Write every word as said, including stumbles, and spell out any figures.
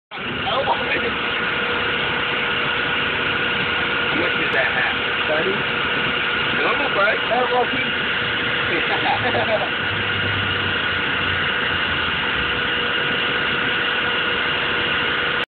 How much did that have? thirty. Normal price. That